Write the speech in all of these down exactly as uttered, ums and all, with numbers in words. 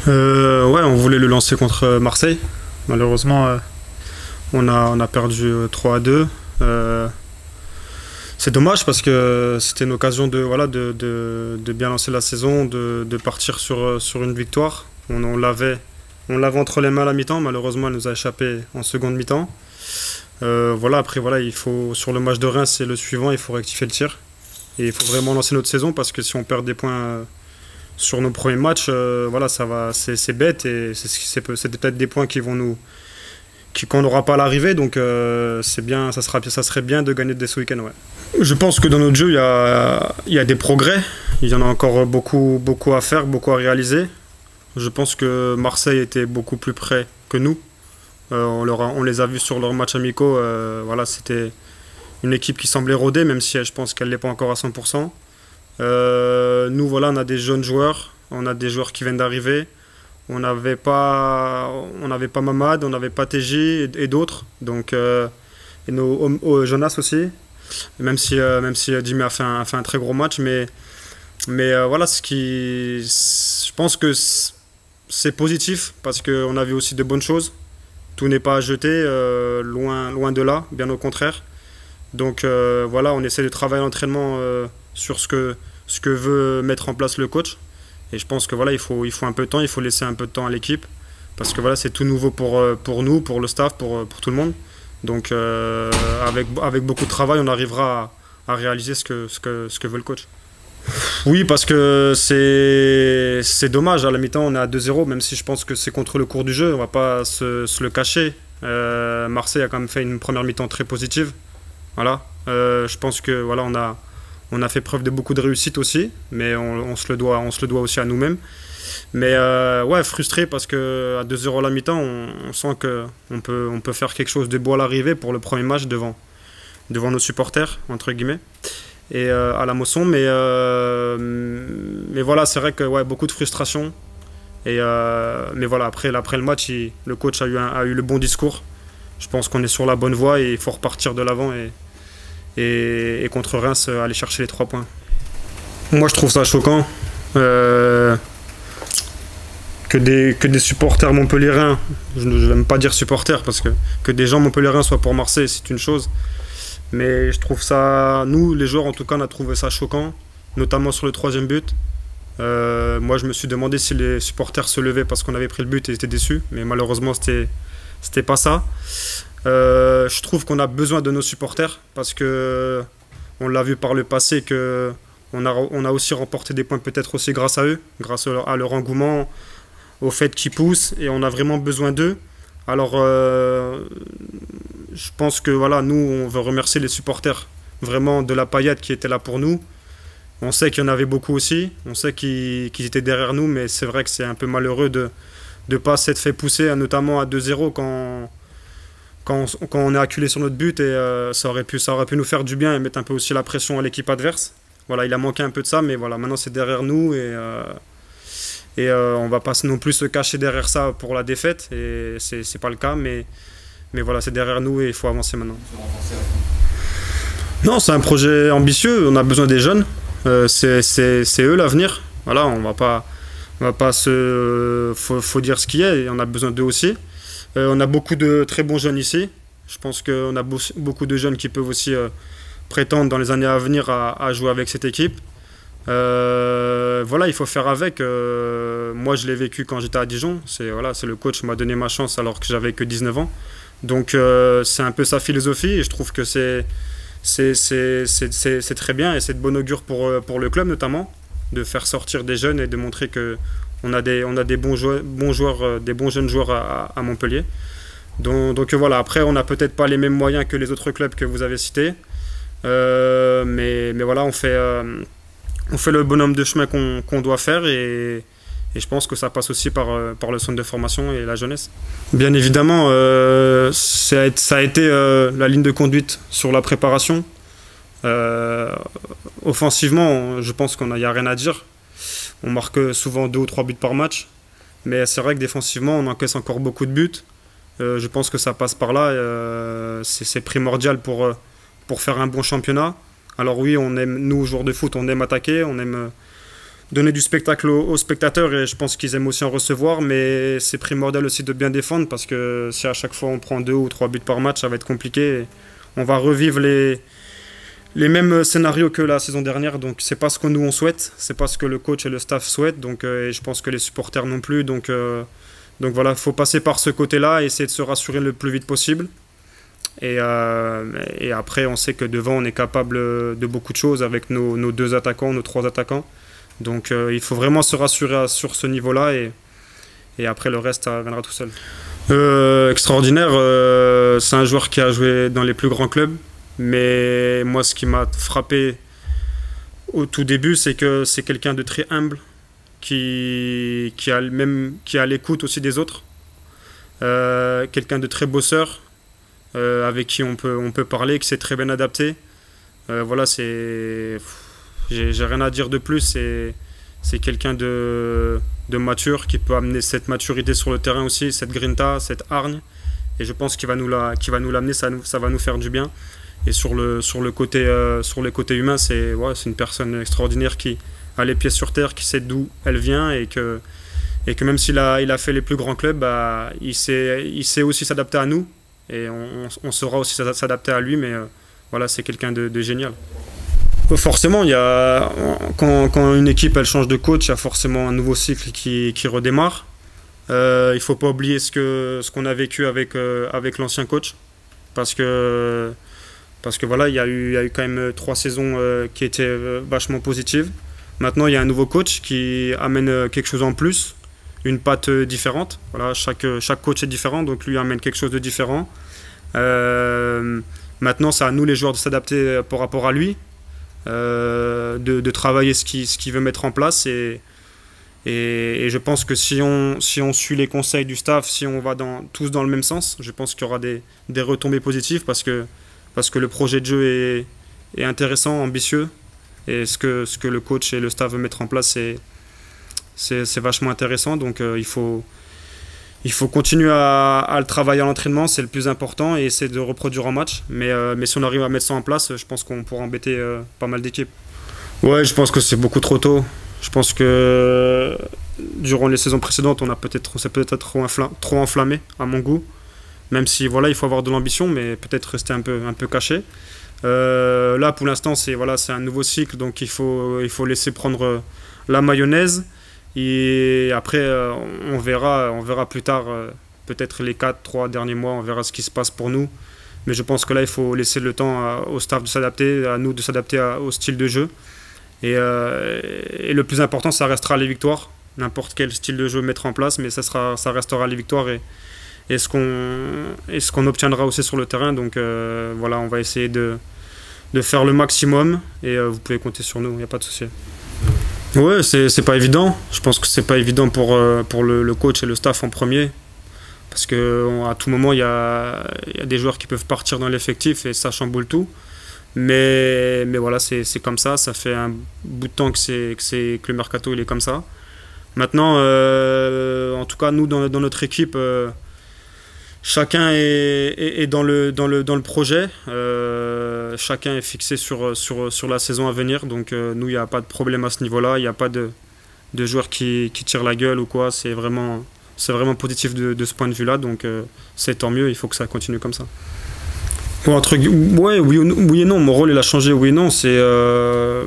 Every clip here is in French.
Euh, ouais, on voulait le lancer contre Marseille. Malheureusement, euh, on, a, on a perdu euh, trois à deux. Euh, c'est dommage parce que c'était une occasion de, voilà, de, de, de bien lancer la saison, de, de partir sur, sur une victoire. On, on l'avait on l'avait entre les mains à la mi-temps. Malheureusement, elle nous a échappé en seconde mi-temps. Euh, voilà, après, voilà, il faut, sur le match de Reims, c'est le suivant, il faut rectifier le tir. Et il faut vraiment lancer notre saison parce que si on perd des points euh, sur nos premiers matchs, euh, voilà, ça va, c'est bête et c'est peut-être des points qui vont nous, qu'on n'aura pas à l'arrivée. Donc euh, c'est bien, ça sera, ça serait bien de gagner dès ce week-end. Ouais. Je pense que dans notre jeu, il y a, il y a des progrès. Il y en a encore beaucoup, beaucoup à faire, beaucoup à réaliser. Je pense que Marseille était beaucoup plus près que nous. Euh, on, leur a, on les a vus sur leurs matchs amicaux. Euh, voilà, c'était une équipe qui semblait rodée, même si je pense qu'elle n'est pas encore à cent pour cent. Euh, nous, voilà, on a des jeunes joueurs, on a des joueurs qui viennent d'arriver. On n'avait pas, on n'avait pas Mamad, on n'avait pas T J et, et d'autres. Donc, euh, et nos oh, Jonas aussi. Même si, euh, même si Jimmy a fait un, a fait un très gros match, mais, mais euh, voilà, ce qui, je pense que c'est positif parce qu'on a vu aussi de bonnes choses. Tout n'est pas à jeter, euh, loin, loin de là, bien au contraire. Donc euh, voilà, on essaie de travailler l'entraînement euh, sur ce que, ce que veut mettre en place le coach. Et je pense que voilà, il faut, il faut un peu de temps, il faut laisser un peu de temps à l'équipe. Parce que voilà, c'est tout nouveau pour, pour nous, pour le staff, pour, pour tout le monde. Donc euh, avec, avec beaucoup de travail, on arrivera à, à réaliser ce que, ce, que, ce que veut le coach. Oui, parce que c'est dommage, à la mi-temps on est à deux zéro, même si je pense que c'est contre le cours du jeu, on ne va pas se, se le cacher. Euh, Marseille a quand même fait une première mi-temps très positive. Voilà. Euh, je pense que voilà, on a, on a fait preuve de beaucoup de réussite aussi, mais on, on, se, le doit, on se le doit aussi à nous-mêmes. Mais euh, ouais, frustré parce qu'à deux zéro à la mi-temps, on, on sent qu'on peut, on peut faire quelque chose de beau à l'arrivée pour le premier match devant, devant nos supporters, entre guillemets, et euh, à la Mosson. Mais, euh, mais voilà, c'est vrai que ouais, beaucoup de frustration. Et, euh, mais voilà, après, après le match, il, le coach a eu, un, a eu le bon discours. Je pense qu'on est sur la bonne voie et il faut repartir de l'avant et, et, et contre Reims, aller chercher les trois points. Moi, je trouve ça choquant. Euh, que, des, que des supporters montpelliérains, je ne vais même pas dire supporters, parce que que des gens montpelliérains soient pour Marseille, c'est une chose. Mais je trouve ça, nous, les joueurs en tout cas, on a trouvé ça choquant, notamment sur le troisième but. Euh, moi, je me suis demandé si les supporters se levaient parce qu'on avait pris le but et étaient déçus, mais malheureusement, c'était c'était pas ça. Euh, je trouve qu'on a besoin de nos supporters parce que on l'a vu par le passé que on a, on a aussi remporté des points peut-être aussi grâce à eux, grâce à leur engouement, au fait qu'ils poussent et on a vraiment besoin d'eux. Alors, euh, je pense que voilà, nous, on veut remercier les supporters vraiment de la paillette qui étaient là pour nous. On sait qu'il y en avait beaucoup aussi, on sait qu'ils qu'ils étaient derrière nous, mais c'est vrai que c'est un peu malheureux de ne pas s'être fait pousser, notamment à deux zéro quand, quand, on, quand on est acculé sur notre but. Et euh, ça, aurait pu, ça aurait pu nous faire du bien et mettre un peu aussi la pression à l'équipe adverse. Voilà, il a manqué un peu de ça, mais voilà, maintenant c'est derrière nous et, euh, et euh, on ne va pas non plus se cacher derrière ça pour la défaite. Et c'est c'est pas le cas, mais, mais voilà, c'est derrière nous et il faut avancer maintenant. Non, c'est un projet ambitieux, on a besoin des jeunes. Euh, c'est eux l'avenir. Voilà, on va pas, on va pas se, faut, faut dire ce qu'il y a. Et on a besoin d'eux aussi. Euh, on a beaucoup de très bons jeunes ici. Je pense qu'on a beaucoup de jeunes qui peuvent aussi euh, prétendre dans les années à venir à, à jouer avec cette équipe. Euh, voilà, il faut faire avec. Euh, moi, je l'ai vécu quand j'étais à Dijon. C'est voilà, c'est le coach qui m'a donné ma chance alors que j'avais que dix-neuf ans. Donc, euh, c'est un peu sa philosophie et je trouve que c'est c'est très bien et c'est de bon augure pour, pour le club notamment, de faire sortir des jeunes et de montrer qu'on a des, on a des bons joueurs, bons joueurs, des bons jeunes joueurs à, à Montpellier. Donc, donc voilà, après on n'a peut-être pas les mêmes moyens que les autres clubs que vous avez cités, euh, mais, mais voilà, on fait, euh, on fait le bonhomme de chemin qu'on qu'on doit faire et, et je pense que ça passe aussi par, par le centre de formation et la jeunesse. Bien évidemment, euh, ça a, ça a été euh, la ligne de conduite sur la préparation. Euh, offensivement, je pense qu'il n'y a rien à dire. On marque souvent deux ou trois buts par match. Mais c'est vrai que défensivement, on encaisse encore beaucoup de buts. Euh, je pense que ça passe par là. Euh, c'est primordial pour, pour faire un bon championnat. Alors oui, on aime, nous, joueurs de foot, on aime attaquer, on aime donner du spectacle aux, aux spectateurs et je pense qu'ils aiment aussi en recevoir, mais c'est primordial aussi de bien défendre parce que si à chaque fois on prend deux ou trois buts par match, ça va être compliqué. On va revivre les, les mêmes scénarios que la saison dernière, donc c'est pas ce que nous on souhaite, c'est pas ce que le coach et le staff souhaitent, donc, euh, et je pense que les supporters non plus, donc, euh, donc voilà, il faut passer par ce côté-là et essayer de se rassurer le plus vite possible. Et, euh, et après, on sait que devant, on est capable de beaucoup de choses avec nos, nos deux attaquants, nos trois attaquants. Donc euh, il faut vraiment se rassurer sur ce niveau-là et, et après le reste ça viendra tout seul. Euh, extraordinaire, euh, c'est un joueur qui a joué dans les plus grands clubs, mais moi ce qui m'a frappé au tout début c'est que c'est quelqu'un de très humble, qui, qui a même qui a l'écoute aussi des autres, euh, quelqu'un de très bosseur, euh, avec qui on peut, on peut parler, qui s'est très bien adapté. Euh, voilà, c'est... J'ai, j'ai rien à dire de plus, c'est, c'est quelqu'un de, de mature qui peut amener cette maturité sur le terrain aussi, cette grinta, cette hargne. Et je pense qu'il va nous, la, qu'il va nous l'amener, ça, ça va nous faire du bien. Et sur le, sur le côté, euh, sur les côtés humains, c'est, ouais, c'est une personne extraordinaire qui a les pieds sur terre, qui sait d'où elle vient et que, et que même s'il a, il a fait les plus grands clubs, bah, il, sait, il sait aussi s'adapter à nous. Et on, on saura aussi s'adapter à lui, mais euh, voilà, c'est quelqu'un de, de génial. Forcément, il y a, quand, quand une équipe elle change de coach, il y a forcément un nouveau cycle qui, qui redémarre. Euh, il ne faut pas oublier ce que ce qu'on a vécu avec, euh, avec l'ancien coach. Parce que, parce que voilà, il y a eu, il y a eu quand même trois saisons euh, qui étaient euh, vachement positives. Maintenant, il y a un nouveau coach qui amène quelque chose en plus, une patte différente. Voilà, chaque, chaque coach est différent, donc lui amène quelque chose de différent. Euh, maintenant, c'est à nous les joueurs de s'adapter par rapport à lui. Euh, de, de travailler ce qu'il ce qu'il veut mettre en place et, et, et je pense que si on, si on suit les conseils du staff, si on va dans, tous dans le même sens, je pense qu'il y aura des, des retombées positives parce que, parce que le projet de jeu est, est intéressant, ambitieux et ce que, ce que le coach et le staff veulent mettre en place c'est, c'est, c'est vachement intéressant, donc euh, il faut Il faut continuer à, à le travailler à l'entraînement, c'est le plus important, et essayer de reproduire en match. Mais, euh, mais si on arrive à mettre ça en place, je pense qu'on pourra embêter euh, pas mal d'équipes. Ouais, je pense que c'est beaucoup trop tôt. Je pense que durant les saisons précédentes, on, a peut-être, on s'est peut-être trop, infla- trop enflammé, à mon goût. Même si voilà, il faut avoir de l'ambition, mais peut-être rester un peu, un peu caché. Euh, là, pour l'instant, c'est, voilà, c'est un nouveau cycle, donc il faut, il faut laisser prendre la mayonnaise. Et après, euh, on verra, on verra plus tard, euh, peut-être les quatre trois derniers mois, on verra ce qui se passe pour nous. Mais je pense que là, il faut laisser le temps à, au staff de s'adapter, à nous de s'adapter à, au style de jeu. Et, euh, et le plus important, ça restera les victoires. N'importe quel style de jeu mettre en place, mais ça, sera, ça restera les victoires et, et, ce qu'on, et ce qu'on obtiendra aussi sur le terrain. Donc euh, voilà, on va essayer de, de faire le maximum et euh, vous pouvez compter sur nous, il n'y a pas de souci. Ouais, c'est, c'est pas évident. Je pense que c'est pas évident pour, euh, pour le, le coach et le staff en premier. Parce qu'à tout moment, il y a, y a des joueurs qui peuvent partir dans l'effectif et ça chamboule tout. Mais, mais voilà, c'est, c'est comme ça. Ça fait un bout de temps que, c'est, que, c'est, que le mercato il est comme ça. Maintenant, euh, en tout cas, nous, dans, dans notre équipe, euh, chacun est, est, est dans, le, dans, le, dans le projet. Euh, chacun est fixé sur, sur, sur la saison à venir. Donc, euh, nous, il n'y a pas de problème à ce niveau-là. Il n'y a pas de, de joueurs qui, qui tirent la gueule ou quoi. C'est vraiment, c'est vraiment positif de, de ce point de vue-là. Donc, euh, c'est tant mieux. Il faut que ça continue comme ça. Bon, entre, ouais, oui, oui et non. Mon rôle, il a changé, oui et non. C'est, euh,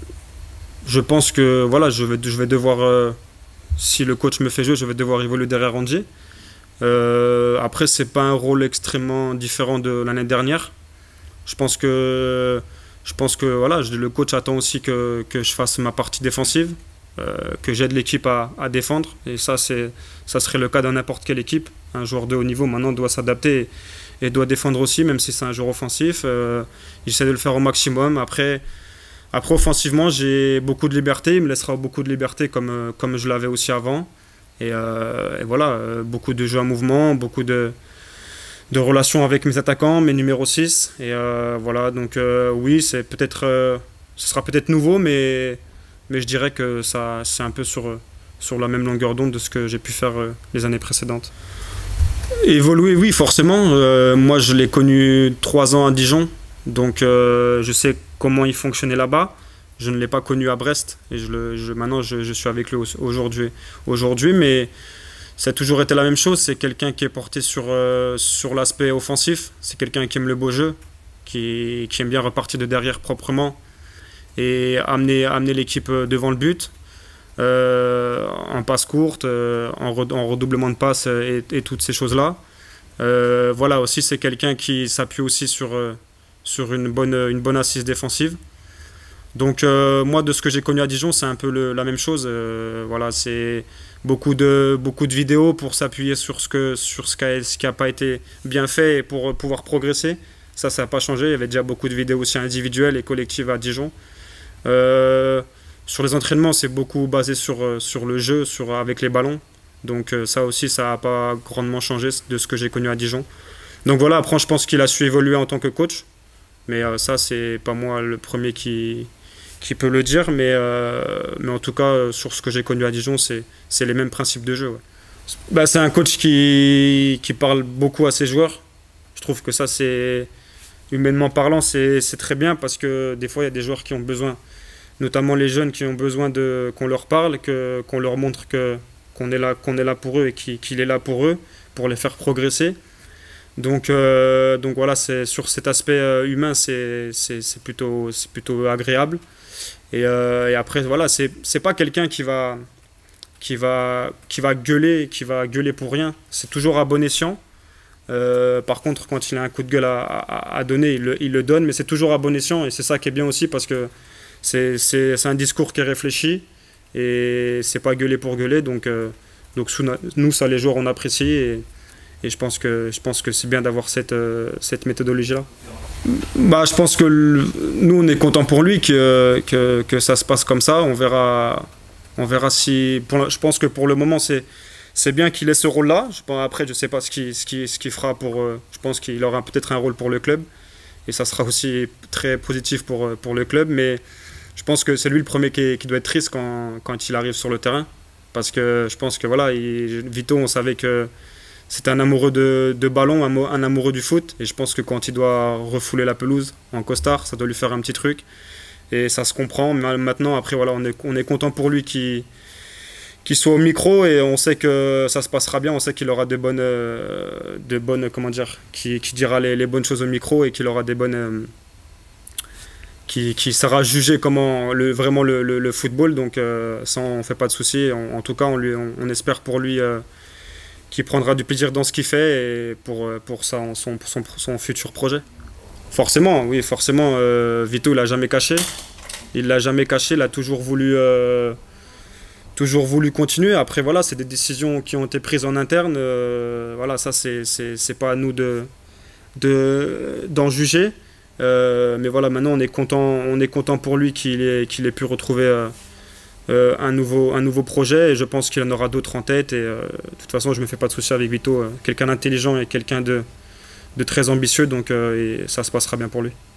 je pense que voilà, je vais, je vais devoir, euh, si le coach me fait jouer, je vais devoir évoluer derrière Randier. Euh, après, c'est pas un rôle extrêmement différent de l'année dernière. Je pense que, je pense que voilà, le coach attend aussi que, que je fasse ma partie défensive, euh, que j'aide l'équipe à, à défendre. Et ça, c'est, ça serait le cas dans n'importe quelle équipe. Un joueur de haut niveau maintenant doit s'adapter et, et doit défendre aussi, même si c'est un joueur offensif. Euh, j'essaie de le faire au maximum. Après, après offensivement, j'ai beaucoup de liberté. Il me laissera beaucoup de liberté comme, comme je l'avais aussi avant. Et, euh, et voilà, euh, beaucoup de jeux en mouvement, beaucoup de, de relations avec mes attaquants, mes numéros six. Et euh, voilà, donc euh, oui, c'est peut-être, euh, ce sera peut-être nouveau, mais, mais je dirais que ça, c'est un peu sur, sur la même longueur d'onde de ce que j'ai pu faire euh, les années précédentes. Évoluer, oui, forcément. Euh, moi, je l'ai connu trois ans à Dijon, donc euh, je sais comment il fonctionnait là-bas. je ne l'ai pas connu à Brest. Et je le, je, maintenant, je, je suis avec lui aujourd'hui. Aujourd'hui, mais ça a toujours été la même chose. C'est quelqu'un qui est porté sur, euh, sur l'aspect offensif. C'est quelqu'un qui aime le beau jeu, qui, qui aime bien repartir de derrière proprement et amener, amener l'équipe devant le but. Euh, en passe courte, euh, en, re, en redoublement de passe et, et toutes ces choses-là. Euh, voilà, aussi c'est quelqu'un qui s'appuie aussi sur, euh, sur une, bonne, une bonne assise défensive. Donc euh, moi, de ce que j'ai connu à Dijon, c'est un peu le, la même chose. Euh, voilà, c'est beaucoup de, beaucoup de vidéos pour s'appuyer sur ce que, sur ce qui n'a pas été bien fait et pour pouvoir progresser. Ça, ça n'a pas changé. Il y avait déjà beaucoup de vidéos aussi individuelles et collectives à Dijon. Euh, Sur les entraînements, c'est beaucoup basé sur, sur le jeu, sur, avec les ballons. Donc euh, ça aussi, ça n'a pas grandement changé de ce que j'ai connu à Dijon. Donc voilà, après, je pense qu'il a su évoluer en tant que coach. Mais euh, ça, c'est pas moi le premier qui, qui peut le dire. Mais, euh, mais en tout cas, sur ce que j'ai connu à Dijon, c'est les mêmes principes de jeu. Ouais. Bah, c'est un coach qui, qui parle beaucoup à ses joueurs. Je trouve que ça, c'est humainement parlant, c'est très bien parce que des fois, il y a des joueurs qui ont besoin, notamment les jeunes qui ont besoin de qu'on leur parle, que, qu'on leur montre que, qu'on est là, qu'on est là pour eux et qu'il qu'il est là pour eux, pour les faire progresser. Donc, euh, donc voilà, c'est, sur cet aspect euh, humain, c'est plutôt, plutôt agréable. Et, euh, et après, voilà, c'est pas quelqu'un qui va, qui, va, qui va gueuler, qui va gueuler pour rien. C'est toujours à bon escient. Euh, par contre, quand il a un coup de gueule à, à, à donner, il le, il le donne, mais c'est toujours à bon escient. Et c'est ça qui est bien aussi parce que c'est un discours qui est réfléchi et c'est pas gueuler pour gueuler. Donc, euh, donc nous, ça, les joueurs, on apprécie et, et je pense que, je pense que c'est bien d'avoir cette, euh, cette méthodologie-là. Bah, je pense que le, nous, on est content pour lui que, que, que ça se passe comme ça. On verra, on verra si. Pour, je pense que pour le moment, c'est. C'est bien qu'il ait ce rôle-là. Après, je ne sais pas ce qu'il ce qui, ce qu'il fera pour... Euh, je pense qu'il aura peut-être un rôle pour le club. Et ça sera aussi très positif pour, pour le club. Mais je pense que c'est lui le premier qui, qui doit être triste quand, quand il arrive sur le terrain. Parce que je pense que voilà, il, Vito, on savait que c'était un amoureux de, de ballon, un, un amoureux du foot. Et je pense que quand il doit refouler la pelouse en costard, ça doit lui faire un petit truc. Et ça se comprend. Mais maintenant, après, voilà, on est, on est content pour lui qu'il... qu'il soit au micro et on sait que ça se passera bien, on sait qu'il aura de bonnes, euh, de bonnes, comment dire, qui, qui dira les, les bonnes choses au micro et qu'il aura des bonnes, euh, qui, qui saura juger comment le, vraiment le, le, le football. Donc euh, ça, on fait pas de soucis. En, en tout cas, on, lui, on, on espère pour lui euh, qu'il prendra du plaisir dans ce qu'il fait et pour, pour, ça, son, pour son, son futur projet. Forcément, oui, forcément. Euh, Vito, il l'a jamais caché. Il l'a jamais caché. Il a toujours voulu. Euh, toujours voulu continuer. Après, voilà, c'est des décisions qui ont été prises en interne. Euh, voilà, ça, c'est pas à nous de, de, d'en juger. Euh, mais voilà, maintenant, on est content, on est content pour lui qu'il ait, qu'il ait pu retrouver euh, euh, un, nouveau, un nouveau projet. Et je pense qu'il en aura d'autres en tête. Et euh, de toute façon, je ne me fais pas de soucis avec Vito. Euh, quelqu'un d'intelligent et quelqu'un de, de très ambitieux. Donc, euh, et ça se passera bien pour lui.